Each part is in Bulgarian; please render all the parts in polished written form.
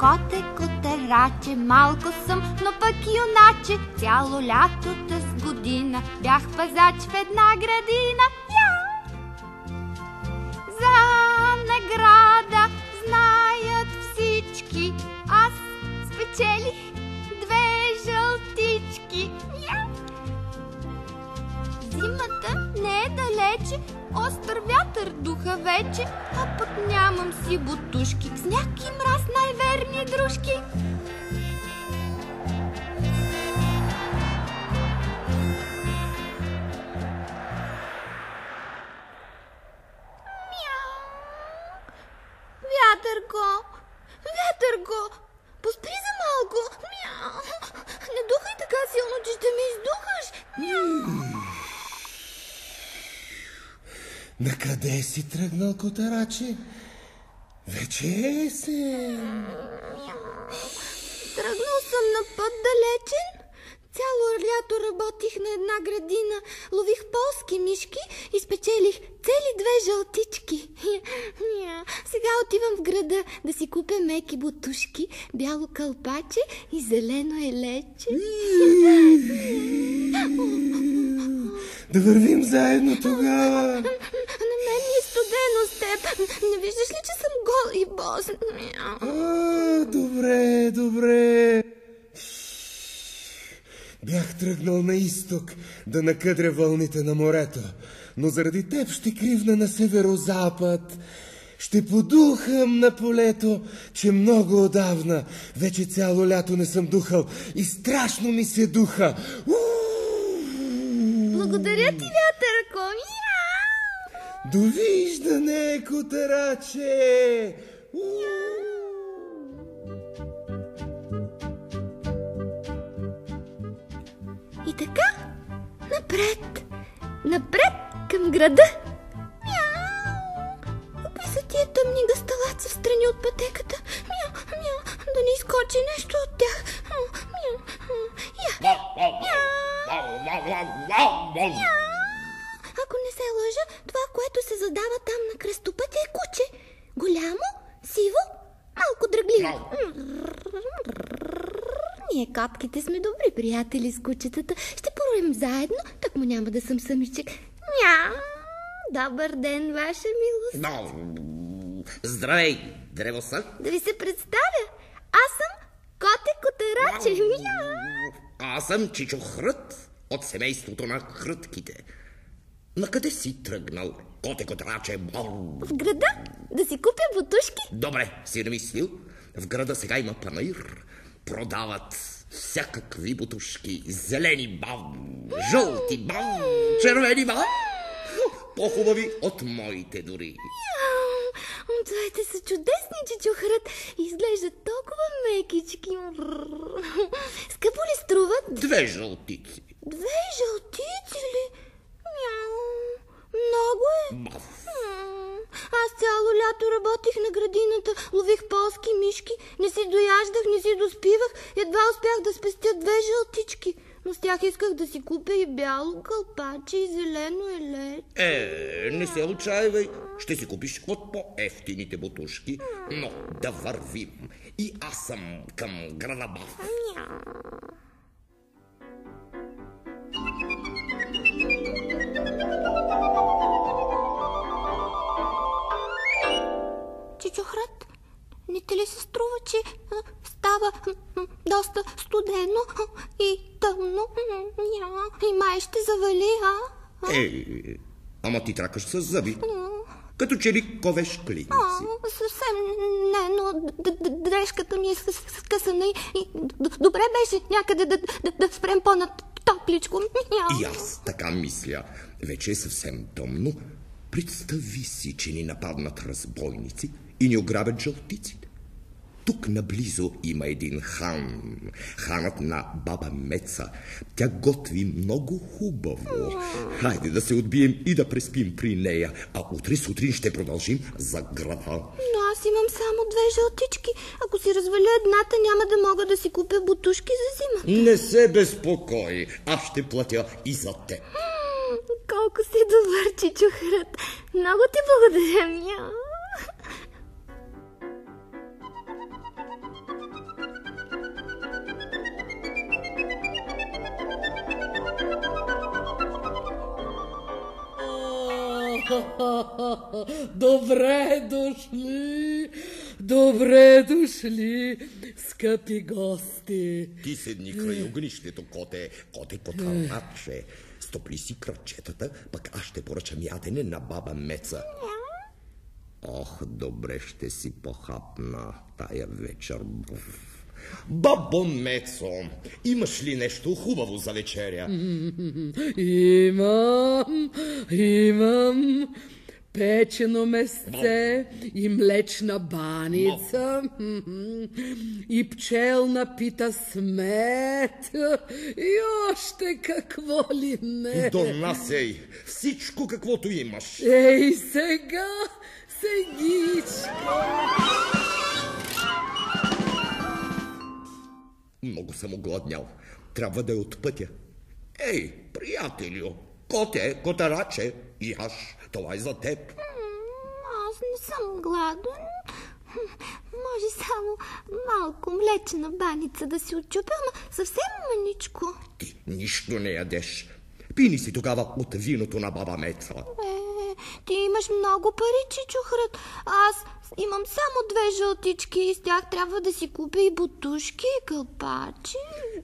коте, котараче, малко съм, но пък юначе. Цяло лятото с година бях пазач в една градина. За награда знаят всички, аз спечелих 2 жълтички. Зимата не е далече, остър вятър духа вече, а пък нямам си бутушки, сняг и мраз най-верни дружки. Вятърко, поспри за малко. Мяу. Не духай така силно, че ще ме издухаш. Накъде си тръгнал, котараче? Вече е есен. Тръгнал съм на път далечен. Цяло лято работих на една градина, лових полски мишки и спечелих цели 2 жълтички. Сега отивам в града да си купя меки бутушки, бяло кълпаче и зелено елече. Да вървим заедно тогава. На мен ми е студено с теб. Не виждаш ли, че съм гол и бос? Добре. Бях тръгнал на изток да накъдря вълните на морето, но заради теб ще кривна на северозапад. Ще подухам на полето, че много отдавна, вече цяло лято не съм духал и страшно ми се духа. Благодаря ти, вятърко. Довиждане, котараче! И така, напред към града. Какви са тия тъмни гъсталаца встрани от пътеката? Да не изкочи нещо от тях. Ако не се лъжа, това, което се задава там на кръстопътя е куче. Голямо, сиво, малко дръгливо. Ние котките сме добри приятели с кучетата. Ще поровим заедно, так му няма да съм самичък. Добър ден, ваша милост. Здравей, древосък. Да ви се представя. Аз съм Коте Котараче. Аз съм Чичо Хрът от семейството на хрътките. Накъде си тръгнал, Коте Котараче? В града, да си купя бутушки. Добре, си намислил. В града сега има панаир. Продават всякакви бутушки. Зелени жълти червени по-хубави от моите дори. Твоите са чудесни, Чичо Хрът. Изглеждат толкова мекички. Скъпо ли струват? 2 жълтици. 2 жълтици ли? Много е. Аз цяло лято работих на градината, лових полски мишки, не си дояждах, не си доспивах, едва успях да спестя 2 жълтички. Но с тях исках да си купя и бяло кълпаче и зелено елече. Не се отчаивай. Ще си купиш от по-ефтините бутушки, но да вървим. И аз съм към града Бав. Чичо Хрът, не те ли се струва, че става доста студено и тъмно? И май ще завали, Ама ти тракаш с зъби. Като че ли ковеш клиници. Съвсем не, но дрежката ми е скъсана и добре беше някъде да спрем по-натопличко. И аз така мисля. Вече е съвсем тъмно. Представи си, че ни нападнат разбойници и ни ограбят жълтиците. Тук наблизо има един хан. Ханът на баба Меца. Тя готви много хубаво. Хайде да се отбием и да преспим при нея. А утре сутрин ще продължим за града. Но аз имам само 2 жълтички. Ако си разваля едната, няма да мога да си купя бутушки за зимата. Не се безпокой. Аз ще платя и за теб. Колко си добър, Чичо Хрът. Много ти благодаря. Добре дошли, скъпи гости. Ти седни край огнището, коте котараче. Стопли си крачетата, пък аз ще поръчам ядене на баба Меца. Ох, добре ще си похапна тая вечер. Бабо Мецо, имаш ли нещо хубаво за вечеря? Имам печено месце и млечна баница и пчелна пита с мед и още какво ли не. Донасей всичко каквото имаш. Ей, сега, сегичка. Много съм огладнял. Трябва да я отпътя. Ей, приятелю, котараче, яш, това е за теб. Аз не съм гладен. Може само малко млечна баница да си отчупя, ама съвсем маничко. Ти нищо не ядеш. Пини си тогава от виното на баба Меца. Ти имаш много пари, чичохрът. Аз имам само 2 жълтички и с тях трябва да си купя и бутушки, и кълпачи.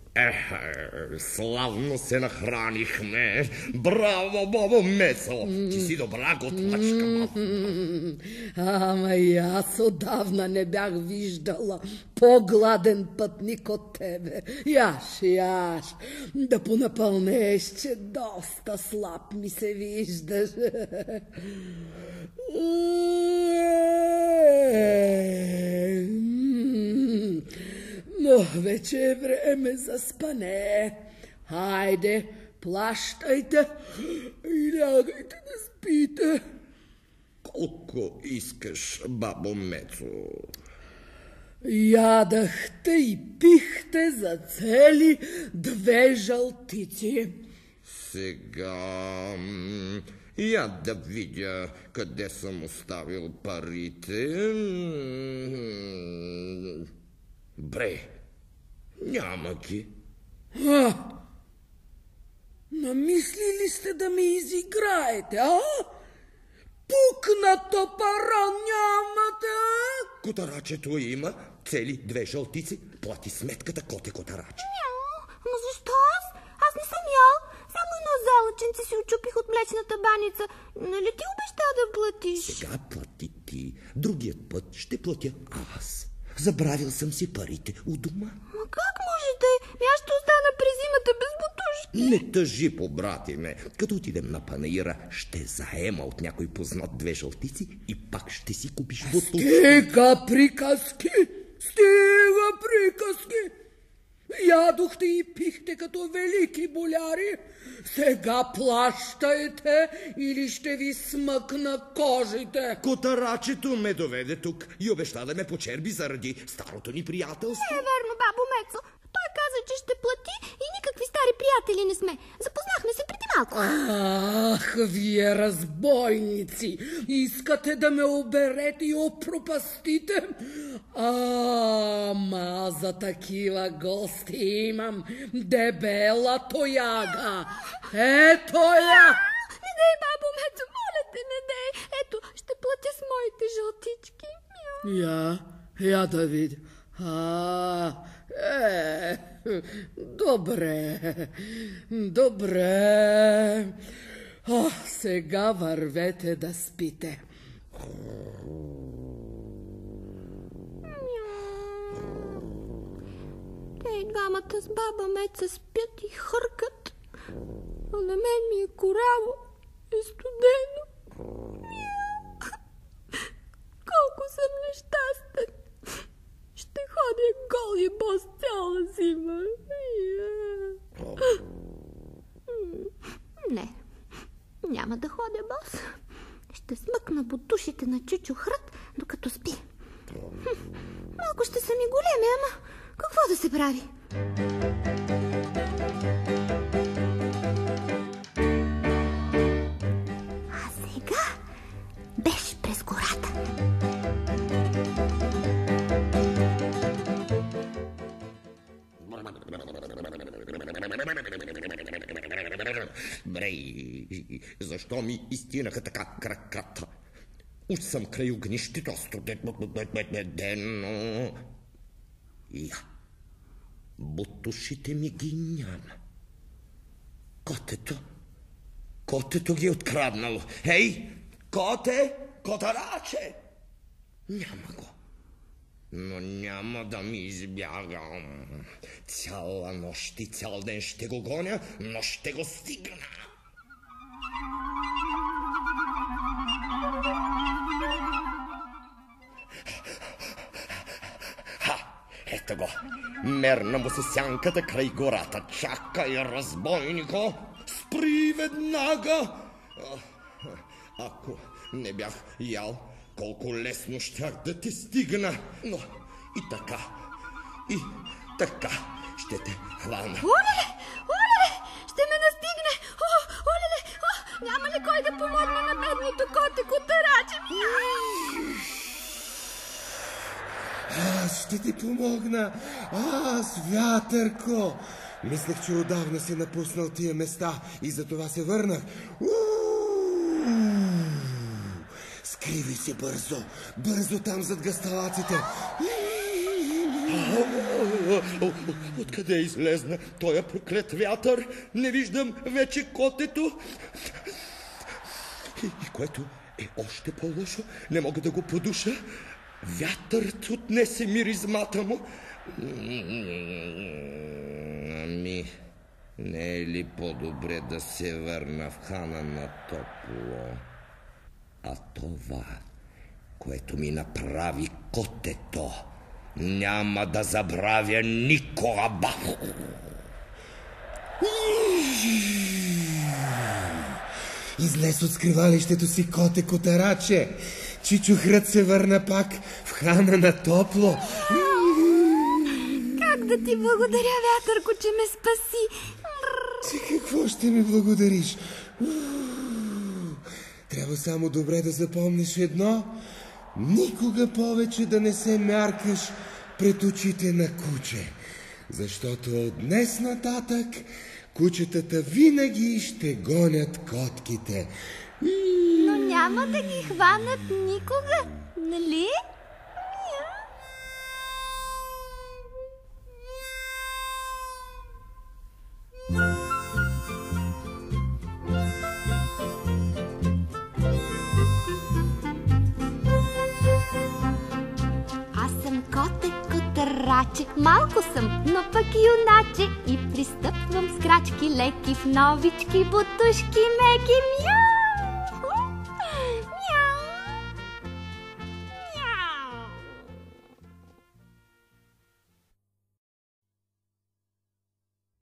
Славно се нахранихме. Браво, бабо Мецо. Ти си добра готвачка. Ама и аз отдавна не бях виждала по-гладен пътник от тебе. Яш, да понапълнеш, че доста слаб ми се виждаш. Но вече е време за спане. Хайде, плащайте и лягайте да спите. Колко искаш, бабо Мецо? Ядахте и пихте за цели 2 жълтици. Сега... Я да видя къде съм оставил парите. Бре, няма ги. Намислили сте да ми изиграете, а? Пукната пара нямате, а? Котарачето има цели 2 жълтици. Плати сметката, котараче. Но защо аз? Аз не съм ял. Само едно залъченце си очупих от млечната баница. Нали ти обеща да платиш? Сега плати ти. Другият път ще платя аз. Забравил съм си парите у дома. Ма как може да е? Аз ще остана през зимата без бутушки. Не тъжи по брати ме. Като отидем на панаира, ще заема от някой познат 2 жълтици и пак ще си купиш бутушки. Стига приказки! Ядохте и пихте като велики боляри. Сега плащайте или ще ви смъкна кожите. Котарачето ме доведе тук и обеща да ме почерби заради старото ни приятелство. Не е верно, бабо Мецо. Той каза, че ще плати и никакви стари приятели не сме. Запознахме се преди малко. Ах, вие разбойници! Искате да ме оберете и опропастите? Ама за такива гости имам дебела тояга. Ето я! Не дей, бабо Мецо, моля те, не дей. Ето, ще платя с моите жълтички. Я да видя. Добре. Сега вървете да спите. Те и двамата с баба Меца спят и хъркат, а на мен ми е кораво и студено. Колко съм нещастен. Ще ходя гол и бос цяла зима. Не, няма да ходя бос. Ще смъкна бутушите на чичохрът, докато спи. Малко ще са ми големи, ама какво да се прави? А сега беше през гората. Брей, защо ми изтинаха така краката? Уж съм край огнището, студено. Я, бутушите ми ги няма. Котето ги е откраднало. Ей, котараче! Няма го. Но няма да ми избягам. Цяла нощ и цял ден ще го гоня, но ще го стигна. Ето го. Мерна му се сянката край гората. Чакай, разбойнико! Спри веднага! Ако не бях ял, колко лесно щях да те стигна. Но и така ще те хвана. Олеле, ще ме настигне. Олеле, няма ли кой да помогне на бедното коте котараче? Аз ще ти помогна. Аз, Вятърко. Мислех, че отдавна си напуснал тия места и затова се върнах. Скривай се бързо там зад гъсталаците. Откъде излезна тоя проклет вятър? Не виждам вече котето. И което е още по-лошо, не мога да го подуша. Вятърът отнесе миризмата му. Ами, не е ли по-добре да се върна в хана на топло? А това, което ми направи котето, няма да забравя никога. Излез от скривалището си, коте котараче. Чичухрът се върна пак в хана на топло. Как да ти благодаря, Вятърко, че ме спаси? Ти какво ще ми благодариш? Трябва само добре да запомниш едно. Никога повече да не се мяркаш пред очите на куче. Защото от днес нататък кучетата винаги ще гонят котките. Но няма да ги хванат никога, нали? Аз съм коте котараче, малко съм, но пък юначе и пристъпвам с крачки леки в новички бутушки меки. Мяу!